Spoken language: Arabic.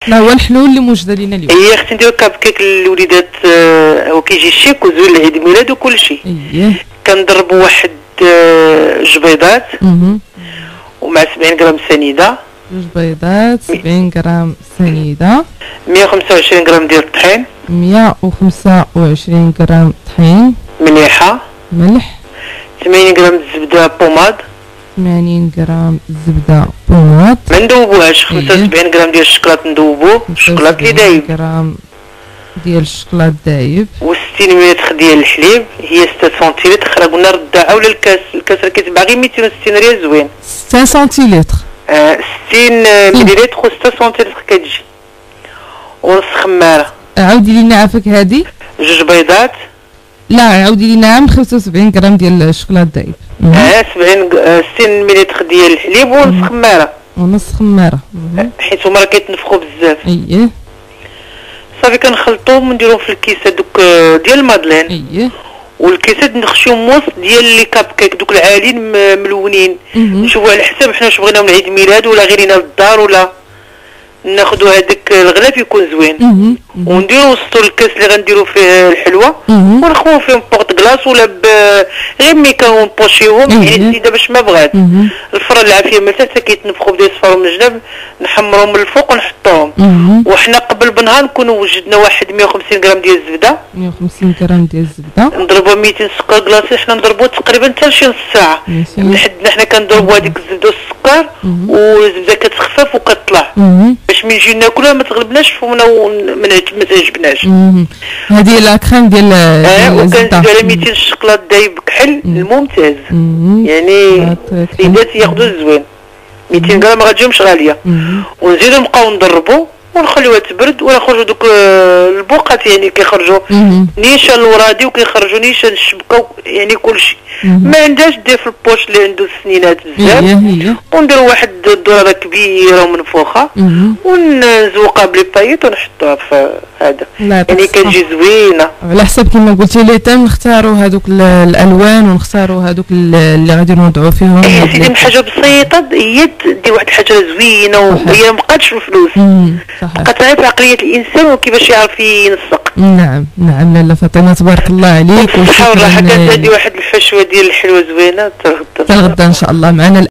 شنو هو الحلول اللي موجوده لينا اليوم؟ هي اختي نديرو كاب كيك للوليدات، هو كيجي شيك وزوين لعيد الميلاد وكل شيء. كنضربوا واحد جوج بيضات ومع 70 غرام سنيده. جوج بيضات، 70 غرام سنيده، 125 غرام ديال الطحين، 125 غرام طحين، مليحه، ملح، 80 غرام زبده بوماد، 80 غرام زبده بوماد. ما ندوبوهاش. 75 غرام ديال الشكلاط ندوبوه، الشكلاط اللي دايب، 75 غرام ديال الشكلاط دايب، و60 مليلتر ديال الحليب. هي 6 سنتيلتر. خرا قلنا ردعها ولا الكاس راه كيتباع غير 260 ريال زوين. 6 سنتيلتر، 60 مليلتر و 6 سنتيلتر كتجي. ونص خماره. عاودي لينا عافاك هادي. جوج بيضات. لا عاودي لينا عام 75 غرام ديال الشكلاط دايب. 60 مليلتر ديال الحليب ونص خماره. ونص خماره. حيت هما راه كيتنفخوا بزاف. اييه. صافي كنخلطوهم ونديروهم في الكيسه دوك ديال المادلين. اييه. والكيسات نخشيهم موس ديال لي كاب كيك دوك العالين ملونين. نشوفوا على حساب حنا واش بغيناهم لعيد الميلاد ولا غيرينا للدار ولا ناخذوا هذاك الغلاف يكون زوين. ونديروا وسطو الكاس اللي غنديروا فيه الحلوى ونخويو فيهم بورت كلاص ولا غير ميكا ونبوشيهم يعني السيده باش ما بغات. الفرن العافيه من التحت كيتنفخوا بدا يصفروا من الجناب، نحمرهم من الفوق ونحطوهم. وحنا قبل بنهار نكونوا وجدنا واحد 150 غرام ديال الزبده، 150 غرام ديال الزبده، نضربوها 200 سكر كلاصي. حنا نضربوها تقريبا حتى شي نص ساعه. حدنا حنا كنضربوا هذيك الزبده والسكر والزبده كتخفف وكتطلع باش من نجي ناكلوها ما تغلبناش فمنا ما تعجبناش. هذه هي لاكريم ديال وكنزيدو على 200 الشكلاط دايب كحل الممتاز. يعني السيدات ياخذوا الزوين. 200 غرام ما غاتجيهمش غاليه. ونزيدو نبقاو نضربو ونخليوها تبرد ونخرجوا دوك البوقات يعني كيخرجوا نيشان الورادي وكيخرجوا نيشان الشبكه يعني كلشي. ما عندهاش دير في البوش اللي عنده السنينات بزاف. ونديروا واحد الدراره كبيره ومنفوخه ونزوقها بلي بايط ونحطوها في هذا يعني كتجي زوينه. على حسب كما قلتي لي تم نختاروا هذوك الالوان ونختاروا هذوك اللي غادي نوضعوا فيهم. سيدي حاجه بسيطه هي دير واحد الحاجه زوينه وهي مابقاتش في الفلوس. بقات غير في عقليه الانسان وكيفاش يعرف ينسق. نعم نعم. لاله فاطمه تبارك الله عليك. والصحه والراحه. كانت هذه واحد الفشوه ديال الحلوه زوينه. تغدا ان شاء الله معنا.